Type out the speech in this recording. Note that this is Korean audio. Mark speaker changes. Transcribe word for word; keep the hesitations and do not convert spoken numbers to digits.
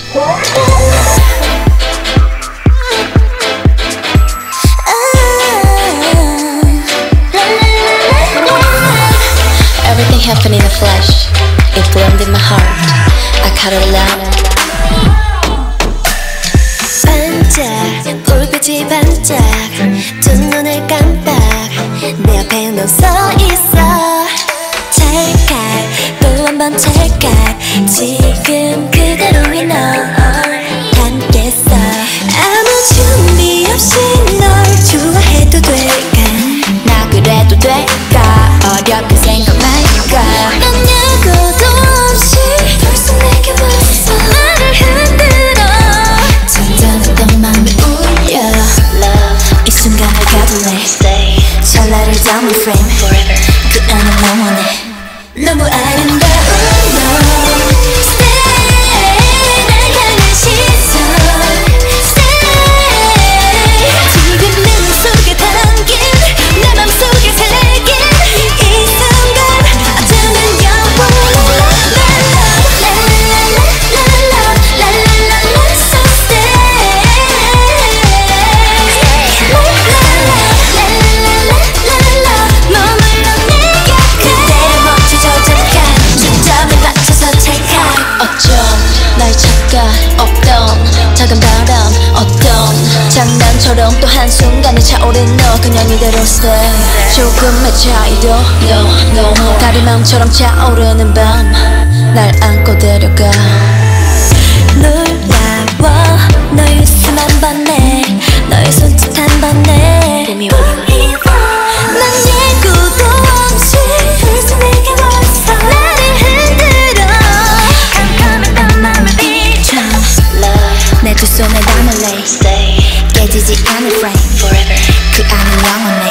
Speaker 1: Everything happened in a flash. It bloomed in my heart. I cut it loud.
Speaker 2: 반짝 불빛이 반짝 두 눈을 깜빡 내 앞에 넌 서 있어. 찰칵 또 한 번 찰칵 지금 그대로의 너 담겠어. 아무 준비 없이 널 좋아해도 될까?
Speaker 1: 나 그래도 될까? 어렵게 생각 말까?
Speaker 2: 넌 예고도 없이 벌써 내게 왔어. 나를 흔들어 잔잔했던 맘이 울려. Love 이 순간을 가둘래. 찰나를 담은 frame 그 안에 영원해. 너무 아름다운 너 Stay 날 향한 시선 Stay 지금 내 눈 속에 담긴 내 맘속에 새긴 이 순간 어쩌면 영원해. La la la la la la la la la so stay La la la la la la 머물러 내 곁에 그대를 멈추죠 잠깐 초점을 맞춰서 찰칵.
Speaker 1: 어쩜 날 잠깐 없던 작은 바람 어떤 장난처럼 또 한순간에 차오른 너 그냥 이대로 stay. 조금의 차이도 no no more 다리망처럼 차오르는 밤 날 안고 데려가.
Speaker 2: 놀라워 너의 웃음 한 번 내 너의 손짓 한 번 내 난 예고도 없이 벌써 내게 왔어. 나를 흔들어 깜깜했던 맘을 비춰. 내 두 손에 담을래 깨지지 않을 frame 그 안에 영원해.